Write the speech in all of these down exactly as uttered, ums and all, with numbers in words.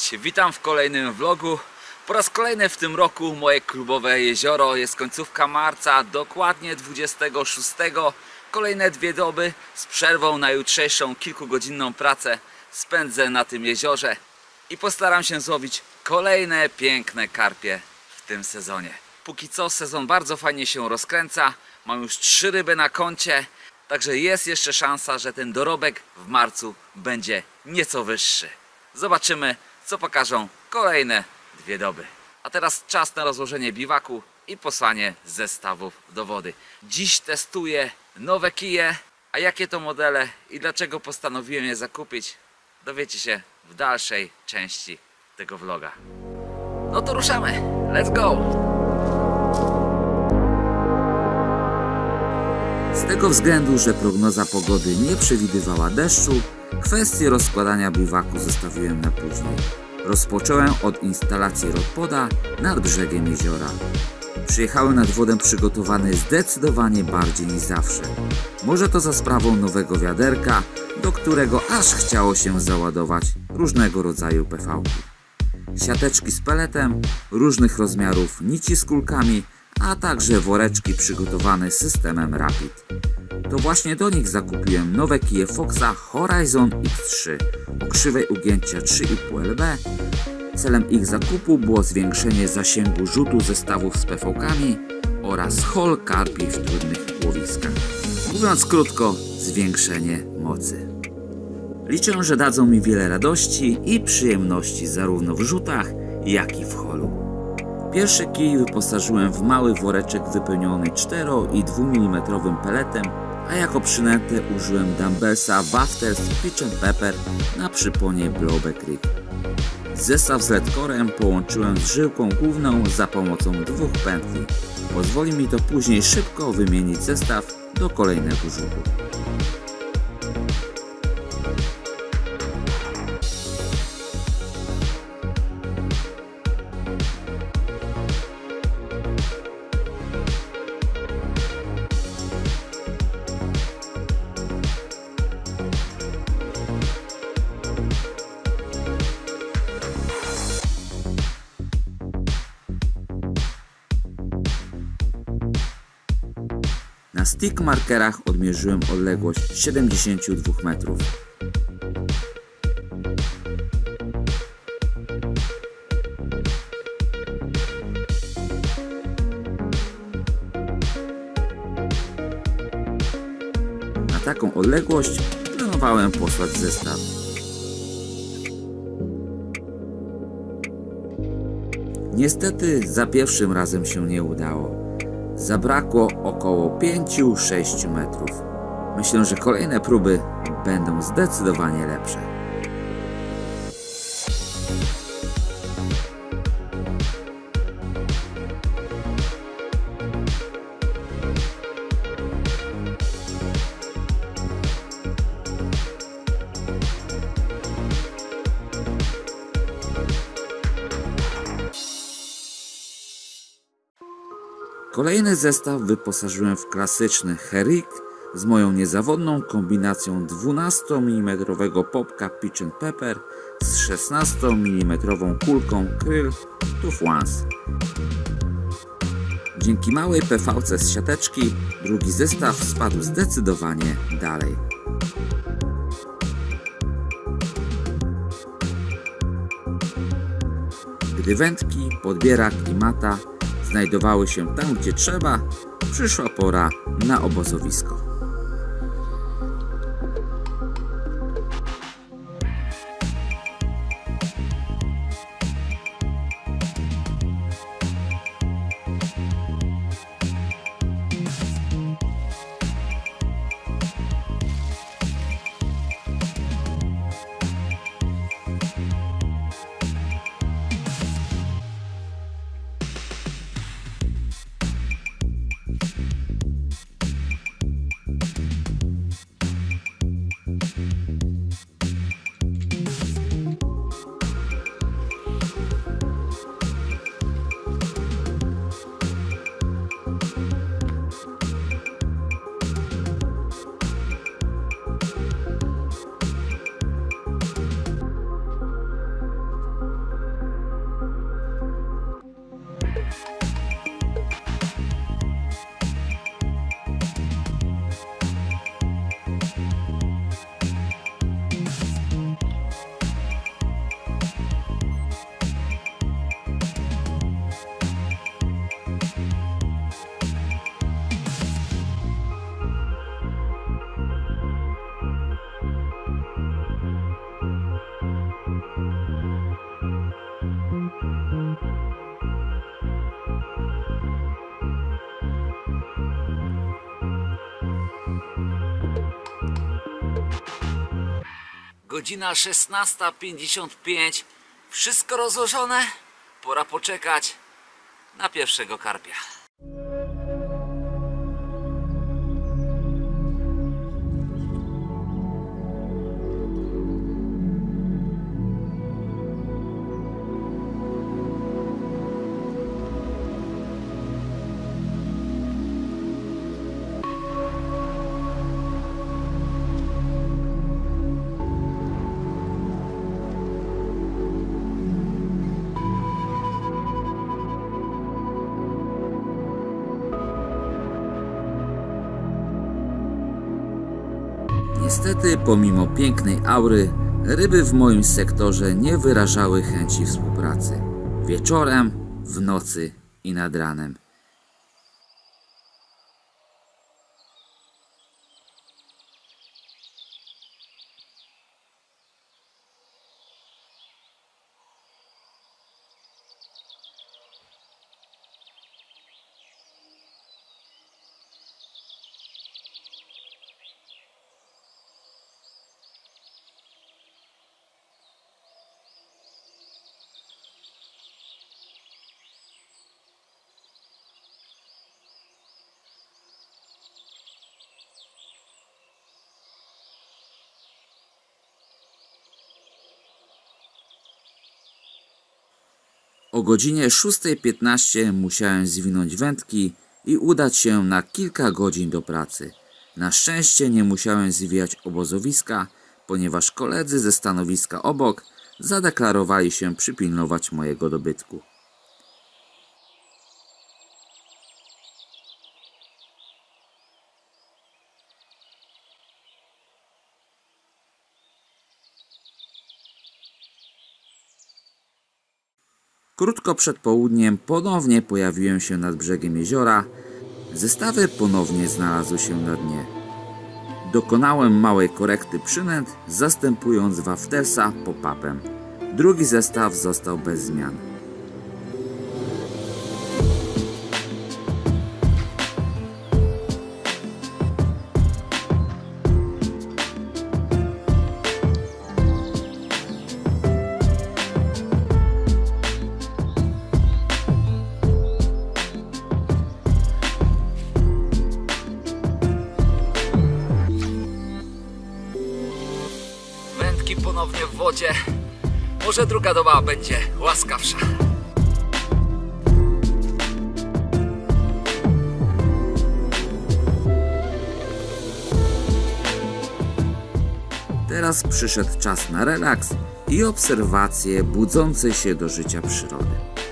Cześć, witam w kolejnym vlogu. Po raz kolejny w tym roku moje klubowe jezioro. Jest końcówka marca, dokładnie dwudziestego szóstego. Kolejne dwie doby z przerwą na jutrzejszą kilkugodzinną pracę spędzę na tym jeziorze i postaram się złowić kolejne piękne karpie w tym sezonie. Póki co sezon bardzo fajnie się rozkręca. Mam już trzy ryby na koncie, także jest jeszcze szansa, że ten dorobek w marcu będzie nieco wyższy. Zobaczymy, co pokażą kolejne dwie doby. A teraz czas na rozłożenie biwaku i posłanie zestawów do wody. Dziś testuję nowe kije, a jakie to modele i dlaczego postanowiłem je zakupić, dowiecie się w dalszej części tego vloga. No to ruszamy! Let's go! Z tego względu, że prognoza pogody nie przewidywała deszczu, kwestię rozkładania biwaku zostawiłem na później. Rozpocząłem od instalacji rodpoda nad brzegiem jeziora. Przyjechałem nad wodę przygotowany zdecydowanie bardziej niż zawsze. Może to za sprawą nowego wiaderka, do którego aż chciało się załadować różnego rodzaju P V ki. Siateczki z peletem, różnych rozmiarów nici z kulkami, a także woreczki przygotowane systemem Rapid. To właśnie do nich zakupiłem nowe kije Foxa Horizon X trzy o krzywej ugięcia trzy i pół L B. Celem ich zakupu było zwiększenie zasięgu rzutu zestawów z P V kami oraz hol karpi w trudnych łowiskach. Mówiąc krótko, zwiększenie mocy. Liczę, że dadzą mi wiele radości i przyjemności zarówno w rzutach, jak i w holu. Pierwszy kij wyposażyłem w mały woreczek wypełniony cztero i dwumilimetrowym peletem, a jako przynętę użyłem dumbbellsa Wafters Pitch and Pepper na przyponie Blowback Rig. Zestaw z ledkorem połączyłem z żyłką główną za pomocą dwóch pętli. Pozwoli mi to później szybko wymienić zestaw do kolejnego rzutu. Na stick markerach odmierzyłem odległość siedemdziesiąt dwa metrów. Na taką odległość planowałem posłać zestaw. Niestety za pierwszym razem się nie udało. Zabrakło około pięć do sześciu metrów. Myślę, że kolejne próby będą zdecydowanie lepsze. Kolejny zestaw wyposażyłem w klasyczny Herrick z moją niezawodną kombinacją dwunastomilimetrowego popka Pitch and Pepper z szesnastomilimetrową kulką Krill Tough Ones. Dzięki małej P V ce z siateczki drugi zestaw spadł zdecydowanie dalej. Gdy wędki, podbierak i mata znajdowały się tam, gdzie trzeba, przyszła pora na obozowisko. Godzina szesnasta pięćdziesiąt pięć. Wszystko rozłożone. Pora poczekać na pierwszego karpia. Niestety, pomimo pięknej aury, ryby w moim sektorze nie wyrażały chęci współpracy. Wieczorem, w nocy i nad ranem. O godzinie szóstej piętnaście musiałem zwinąć wędki i udać się na kilka godzin do pracy. Na szczęście nie musiałem zwijać obozowiska, ponieważ koledzy ze stanowiska obok zadeklarowali się przypilnować mojego dobytku. Krótko przed południem ponownie pojawiłem się nad brzegiem jeziora. Zestawy ponownie znalazły się na dnie. Dokonałem małej korekty przynęt, zastępując waftersa pop-upem. Drugi zestaw został bez zmian. Ponownie w wodzie. Może druga doba będzie łaskawsza. Teraz przyszedł czas na relaks i obserwacje budzącej się do życia przyrody.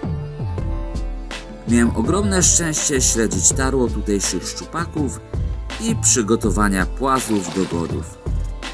Miałem ogromne szczęście śledzić tarło tutejszych szczupaków i przygotowania płazów do godów.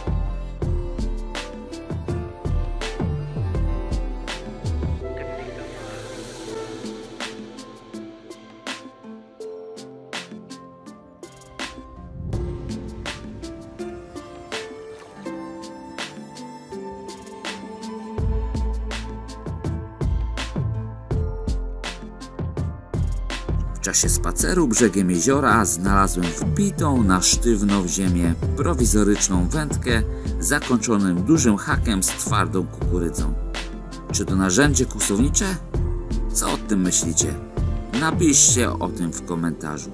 W czasie spaceru brzegiem jeziora znalazłem wbitą na sztywno w ziemię prowizoryczną wędkę zakończonym dużym hakiem z twardą kukurydzą. Czy to narzędzie kłusownicze? Co o tym myślicie? Napiszcie o tym w komentarzu.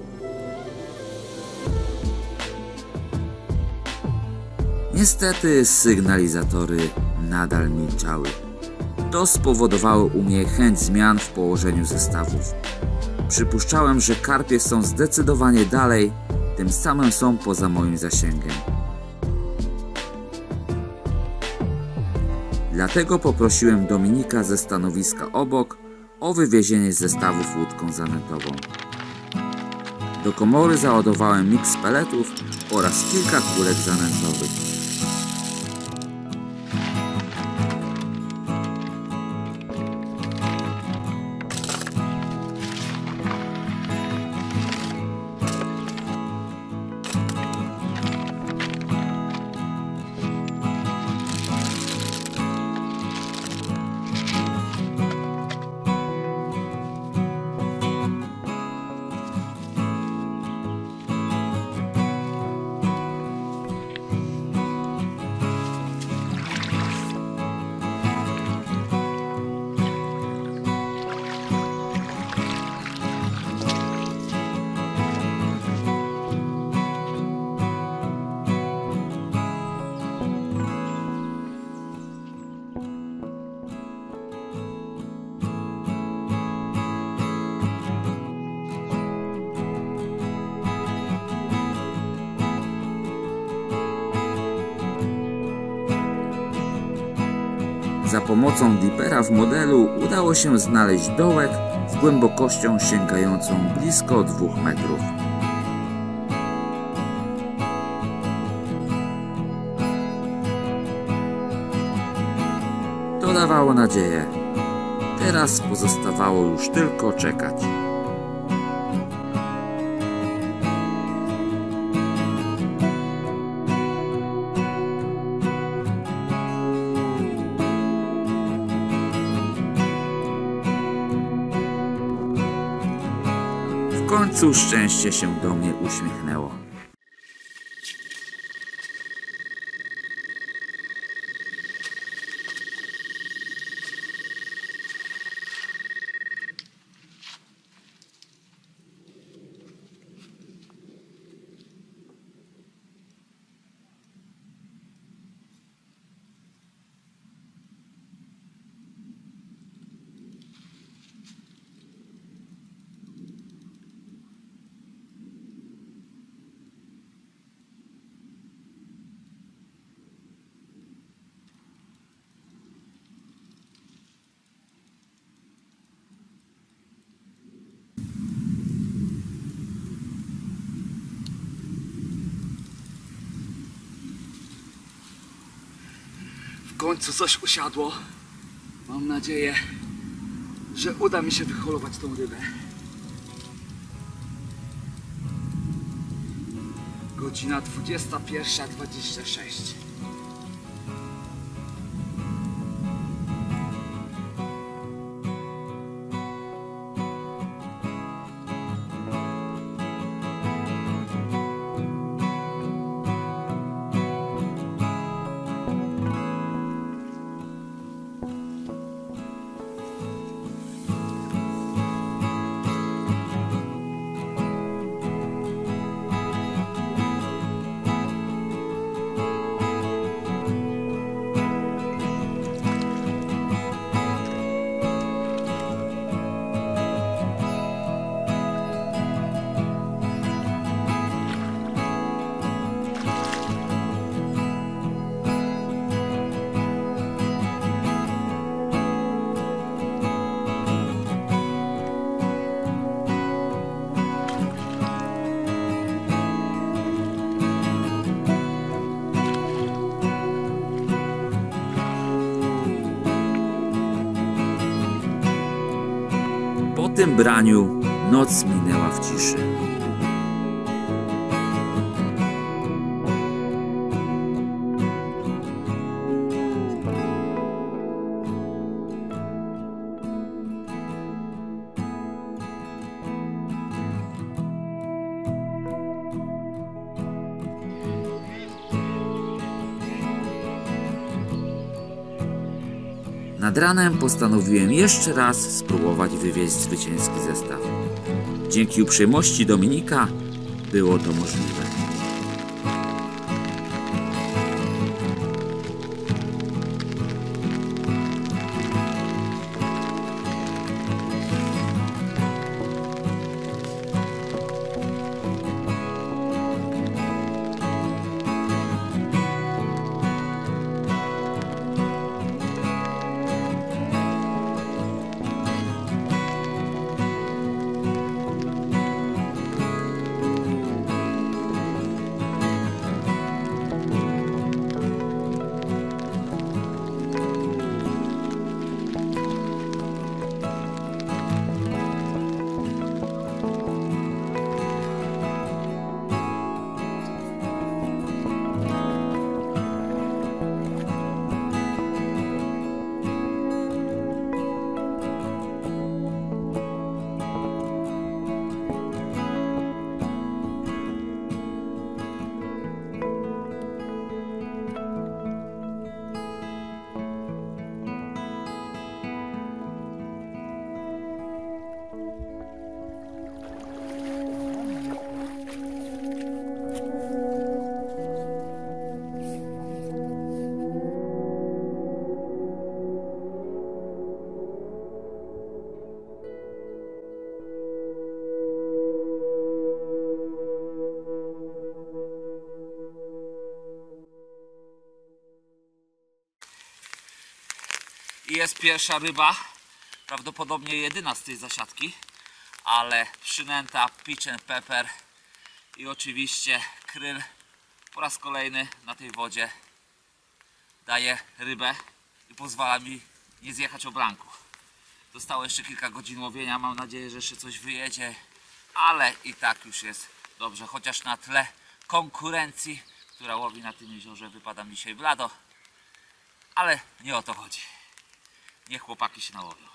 Niestety sygnalizatory nadal milczały. To spowodowało u mnie chęć zmian w położeniu zestawów. Przypuszczałem, że karpie są zdecydowanie dalej, tym samym są poza moim zasięgiem. Dlatego poprosiłem Dominika ze stanowiska obok o wywiezienie zestawów łódką zanętową. Do komory załadowałem miks peletów oraz kilka kulek zanętowych. pomocą dipera w modelu udało się znaleźć dołek z głębokością sięgającą blisko dwóch metrów. To dawało nadzieję. Teraz pozostawało już tylko czekać. W końcu szczęście się do mnie uśmiechnęło. W końcu coś usiadło. Mam nadzieję, że uda mi się wyholować tą rybę. Godzina dwudziesta pierwsza dwadzieścia sześć. Po tym braniu noc minęła w ciszy. Nad ranem postanowiłem jeszcze raz spróbować wywieźć zwycięski zestaw. Dzięki uprzejmości Dominika było to możliwe. Jest pierwsza ryba, prawdopodobnie jedyna z tej zasiadki, ale przynęta pitch and pepper i oczywiście kryl po raz kolejny na tej wodzie daje rybę i pozwala mi nie zjechać o blanku. Zostało jeszcze kilka godzin łowienia, mam nadzieję, że jeszcze coś wyjedzie, ale i tak już jest dobrze, chociaż na tle konkurencji, która łowi na tym jeziorze, wypadam dzisiaj blado, ale nie o to chodzi. Niech chłopaki się nałowią.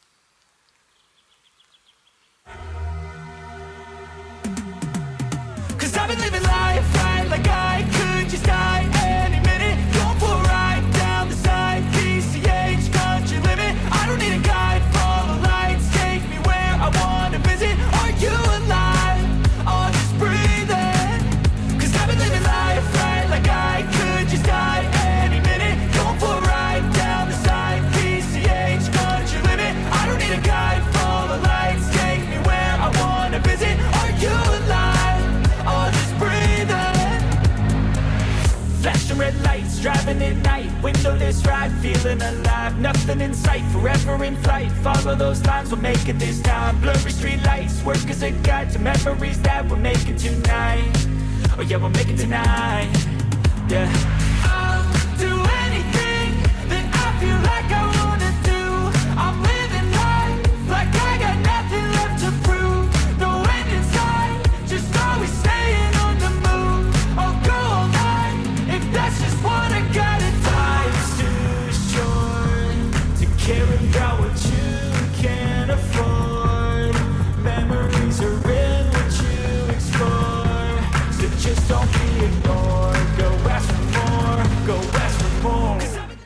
Driving at night, windowless ride, feeling alive. Nothing in sight, forever in flight. Follow those lines, we'll make it this time. Blurry street lights, work as a guide to memories that we're making tonight. Oh yeah, we'll make it tonight. Yeah. I'll do anything that I feel like I wanna do. I'm living life like I got nothing left to prove. No end in sight, just always staying on the move. I'll go all night if that's just what I got. Life's too short to care about what you can't afford. Memories are in what you explore, so just don't be ignored. Go ask for more, go ask for more.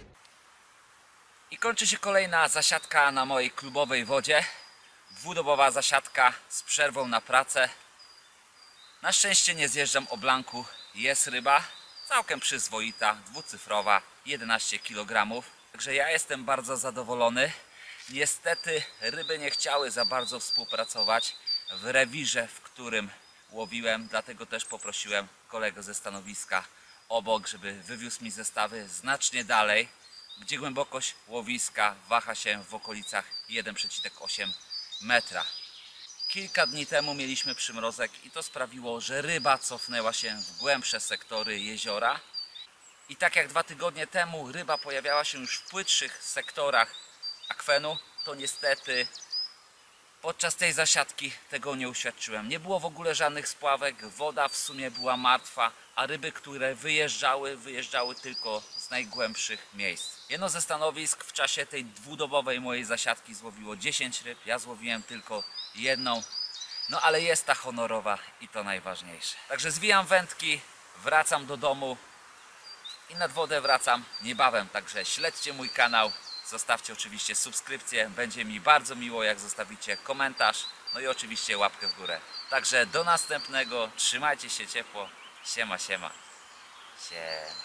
I kończy się kolejna zasiadka na mojej klubowej wodzie. Dwudobowa zasiadka z przerwą na pracę. Na szczęście nie zjeżdżam o blanku. Jest ryba, całkiem przyzwoita, dwucyfrowa, jedenaście kilogramów. Także ja jestem bardzo zadowolony. Niestety ryby nie chciały za bardzo współpracować w rewirze, w którym łowiłem. Dlatego też poprosiłem kolegę ze stanowiska obok, żeby wywiózł mi zestawy znacznie dalej, gdzie głębokość łowiska waha się w okolicach jeden przecinek osiem metra. Kilka dni temu mieliśmy przymrozek i to sprawiło, że ryba cofnęła się w głębsze sektory jeziora. I tak jak dwa tygodnie temu ryba pojawiała się już w płytszych sektorach akwenu, to niestety podczas tej zasiadki tego nie uświadczyłem. Nie było w ogóle żadnych spławek, woda w sumie była martwa, a ryby, które wyjeżdżały, wyjeżdżały tylko z najgłębszych miejsc. Jedno ze stanowisk w czasie tej dwudobowej mojej zasiadki złowiło dziesięć ryb, ja złowiłem tylko jedną, no ale jest ta honorowa i to najważniejsze. Także zwijam wędki, wracam do domu i nad wodę wracam niebawem, także śledźcie mój kanał. Zostawcie oczywiście subskrypcję, będzie mi bardzo miło, jak zostawicie komentarz, no i oczywiście łapkę w górę. Także do następnego, trzymajcie się ciepło, siema siema, siema.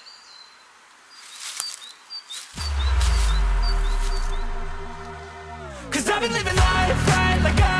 Cause I've been living life right like I